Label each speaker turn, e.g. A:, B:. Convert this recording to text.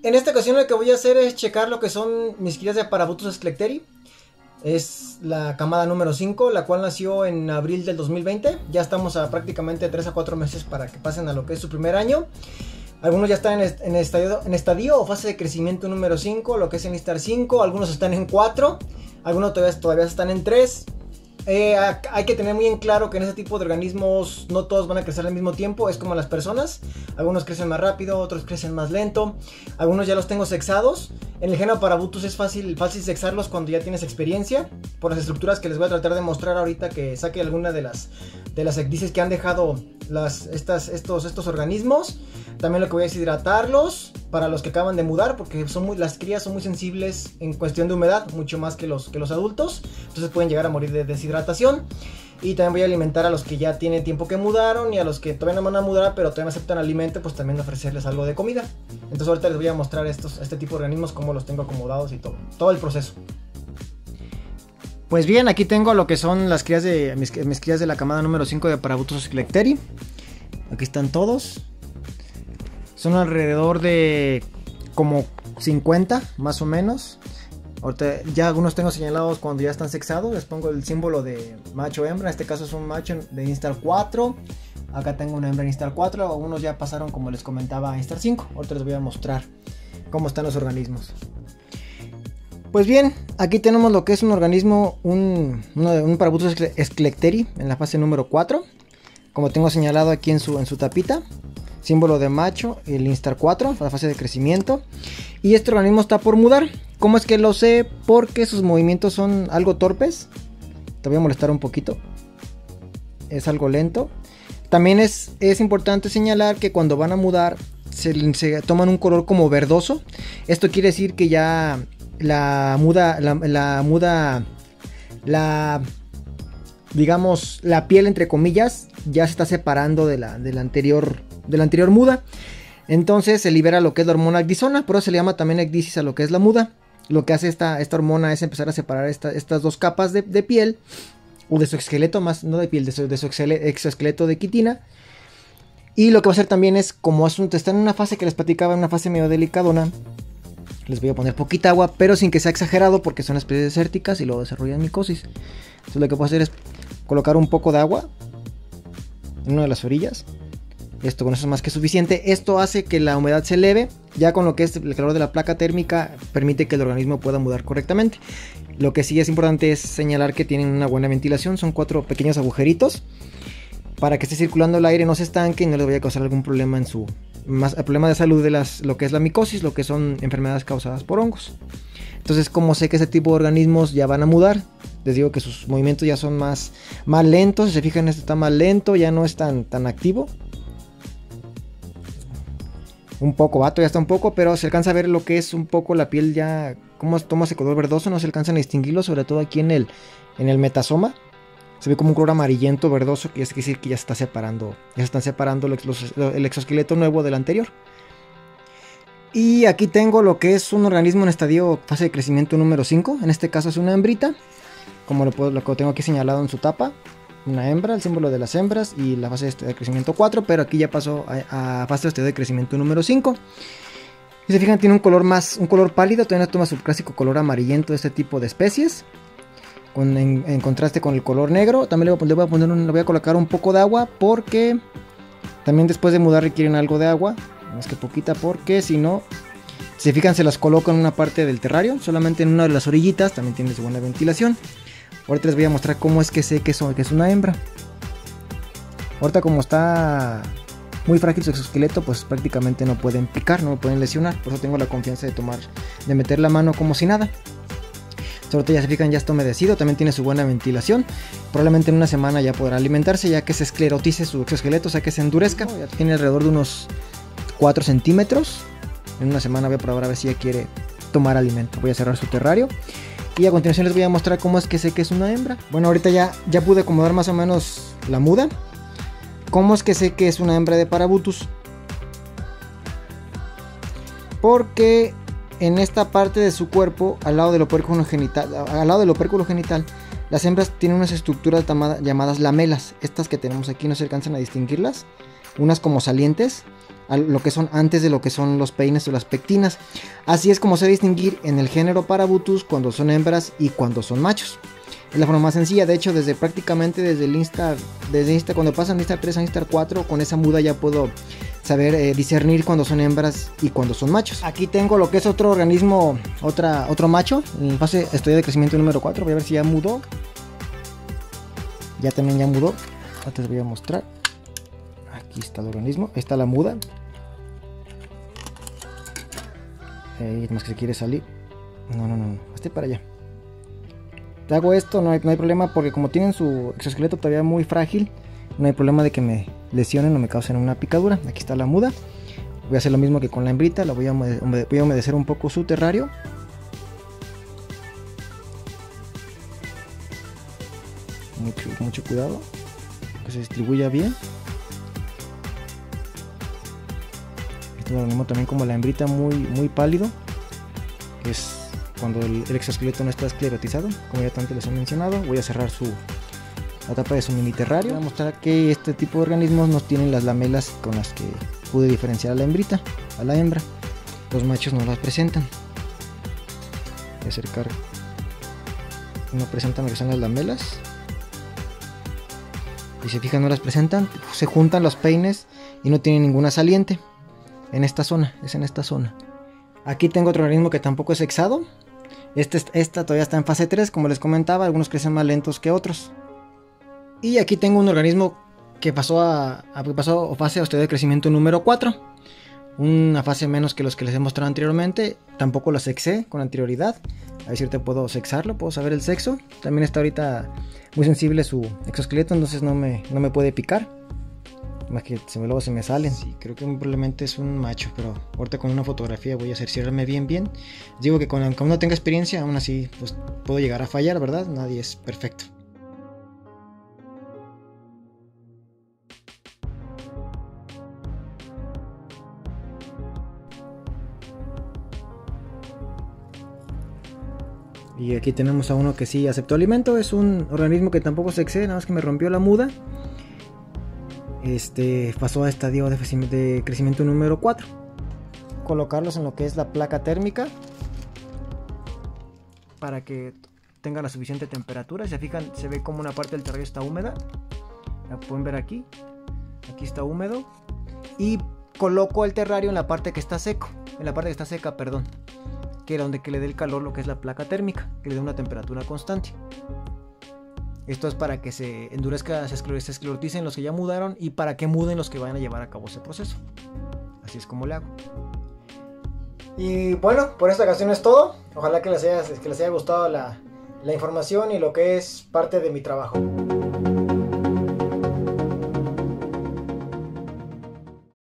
A: En esta ocasión lo que voy a hacer es checar lo que son mis crías de Parabutus sclecteri. Es la camada número 5, la cual nació en abril del 2020. Ya estamos a prácticamente 3 a 4 meses para que pasen a lo que es su primer año. Algunos ya están en estadio o fase de crecimiento número 5, lo que es en Instar 5. Algunos están en 4, algunos todavía están en 3. Hay que tener muy en claro que en ese tipo de organismos no todos van a crecer al mismo tiempo. Es como las personas, algunos crecen más rápido, otros crecen más lento. Algunos ya los tengo sexados. En el género Parabutus es fácil sexarlos cuando ya tienes experiencia, por las estructuras que les voy a tratar de mostrar ahorita, que saque alguna de las ecdices que han dejado estos organismos. También lo que voy a es hidratarlos para los que acaban de mudar, porque las crías son muy sensibles en cuestión de humedad, mucho más que los adultos. Entonces pueden llegar a morir de deshidratación. Y también voy a alimentar a los que ya tienen tiempo que mudaron, y a los que todavía no van a mudar pero todavía no aceptan alimento, pues también ofrecerles algo de comida. Entonces ahorita les voy a mostrar este tipo de organismos, cómo los tengo acomodados y todo el proceso. Pues bien, aquí tengo lo que son las crías de mis crías de la camada número 5 de Parabutus sclecteri. Aquí están todos. Son alrededor de como 50 más o menos. Ahorita ya algunos tengo señalados cuando ya están sexados. Les pongo el símbolo de macho hembra. En este caso es un macho de Instar 4. Acá tengo una hembra en Instar 4. Algunos ya pasaron, como les comentaba, a Instar 5. Ahorita les voy a mostrar cómo están los organismos. Pues bien, aquí tenemos lo que es un organismo, un Parabutus sclecteri en la fase número 4. Como tengo señalado aquí en su tapita. Símbolo de macho, el Instar 4, la fase de crecimiento. Y este organismo está por mudar. ¿Cómo es que lo sé? Porque sus movimientos son algo torpes. Te voy a molestar un poquito. Es algo lento. También es importante señalar que cuando van a mudar se toman un color como verdoso. Esto quiere decir que ya digamos, la piel, entre comillas, ya se está separando de la anterior muda. Entonces se libera lo que es la hormona ecdisona, por eso se le llama también ecdisis a lo que es la muda. Lo que hace esta hormona es empezar a separar estas dos capas de piel, o de su esqueleto, más no de piel, de su exoesqueleto de quitina. Y lo que va a hacer también es, como está en una fase que les platicaba, en una fase medio delicadona, les voy a poner poquita agua, pero sin que sea exagerado, porque son especies desérticas y luego desarrollan micosis. Entonces lo que puedo hacer es colocar un poco de agua en una de las orillas. Con eso es más que suficiente. Esto hace que la humedad se eleve. Ya con lo que es el calor de la placa térmica, permite que el organismo pueda mudar correctamente. Lo que sí es importante es señalar que tienen una buena ventilación. Son 4 pequeños agujeritos para que esté circulando el aire, no se estanque y no les vaya a causar algún problema el problema de salud de lo que es la micosis, lo que son enfermedades causadas por hongos. Entonces, como sé que ese tipo de organismos ya van a mudar, les digo que sus movimientos ya son más lentos. Si se fijan, este está más lento, ya no es tan activo. Un poco, ya está un poco, pero se alcanza a ver lo que es un poco la piel ya, como toma ese color verdoso, no se alcanzan a distinguirlo, sobre todo aquí en el metasoma. Se ve como un color amarillento verdoso, que es decir que ya se están separando el exoesqueleto nuevo del anterior. Y aquí tengo lo que es un organismo en estadio fase de crecimiento número 5, en este caso es una hembrita, como lo tengo aquí señalado en su tapa. Una hembra, el símbolo de las hembras y la fase de crecimiento 4, pero aquí ya pasó a fase de crecimiento número 5. Si se fijan, tiene un color pálido, todavía no toma su clásico color amarillento de este tipo de especies, en contraste con el color negro. También le voy a colocar un poco de agua, porque también después de mudar requieren algo de agua, más que poquita, porque si no, si se fijan, se las coloco en una parte del terrario, solamente en una de las orillitas. También tiene su buena ventilación. Ahorita les voy a mostrar cómo es que sé que es una hembra. Ahorita, como está muy frágil su exoesqueleto, pues prácticamente no pueden picar, no me pueden lesionar. Por eso tengo la confianza de meter la mano como si nada. Ahorita ya se fijan, ya está humedecido, también tiene su buena ventilación. Probablemente en una semana ya podrá alimentarse, ya que se esclerotice su exoesqueleto, o sea que se endurezca. Ya tiene alrededor de unos 4 centímetros. En una semana voy a probar a ver si ya quiere tomar alimento. Voy a cerrar su terrario. Y a continuación les voy a mostrar cómo es que sé que es una hembra. Bueno, ahorita ya pude acomodar más o menos la muda. ¿Cómo es que sé que es una hembra de Parabutus? Porque en esta parte de su cuerpo, al lado del opérculo genital, las hembras tienen unas estructuras llamadas lamelas. Estas que tenemos aquí no se alcanzan a distinguirlas. unas como salientes a lo que son antes de lo que son los peines o las pectinas. Así es como se debe distinguir en el género Parabutus cuando son hembras y cuando son machos. Es la forma más sencilla. De hecho, prácticamente desde el Instar, cuando pasan de Instar 3 a Instar 4, con esa muda ya puedo saber discernir cuando son hembras y cuando son machos. Aquí tengo lo que es otro organismo, otro macho, en fase estudio de crecimiento número 4. Voy a ver si ya mudó. Ya también ya mudó. Ahora les voy a mostrar. Aquí está el organismo, ahí está la muda. Más que se quiere salir. No, esté para allá. Te hago esto, no hay problema, porque como tienen su exoesqueleto todavía muy frágil, no hay problema de que me lesionen o me causen una picadura. Aquí está la muda. Voy a hacer lo mismo que con la hembrita, la voy a humedecer un poco su terrario. Mucho cuidado, que se distribuya bien. Esto es lo mismo también como la hembrita, muy pálido, que es cuando el exoesqueleto no está esclerotizado, como ya tanto les he mencionado. Voy a cerrar la tapa de su mini terrario. Voy a mostrar que este tipo de organismos no tienen las lamelas con las que pude diferenciar a la hembrita, a la hembra. Los machos no las presentan. Voy a acercar. No presentan lo que son las lamelas. Y si se fijan, no las presentan. Se juntan los peines y no tienen ninguna saliente. En esta zona, es en esta zona. Aquí tengo otro organismo que tampoco es sexado. Esta todavía está en fase 3, como les comentaba. Algunos crecen más lentos que otros. Y aquí tengo un organismo que pasó a fase de crecimiento número 4. Una fase menos que los que les he mostrado anteriormente. Tampoco lo sexé con anterioridad. A ver si ahorita puedo sexarlo, puedo saber el sexo. También está ahorita muy sensible su exoesqueleto, entonces no me puede picar. Más que luego se me salen. Sí, creo que probablemente es un macho, pero ahorita con una fotografía voy a cerciorarme bien. Digo que cuando no tenga experiencia, aún así pues puedo llegar a fallar, ¿verdad? Nadie es perfecto. Y aquí tenemos a uno que sí aceptó alimento. Es un organismo que tampoco sexé, nada más que me rompió la muda. Pasó a estadio de crecimiento número 4. Colocarlos en lo que es la placa térmica para que tenga la suficiente temperatura. Si se fijan, se ve como una parte del terrario está húmeda. La pueden ver aquí. Aquí está húmedo. Y coloco el terrario en la parte que está seco. En la parte que está seca, perdón. Que era donde le dé el calor, lo que es la placa térmica, que le dé una temperatura constante. Esto es para que se endurezca, se escleroticen los que ya mudaron y para que muden los que vayan a llevar a cabo ese proceso. Así es como le hago. Y bueno, por esta ocasión es todo. Ojalá que les haya gustado la información y lo que es parte de mi trabajo.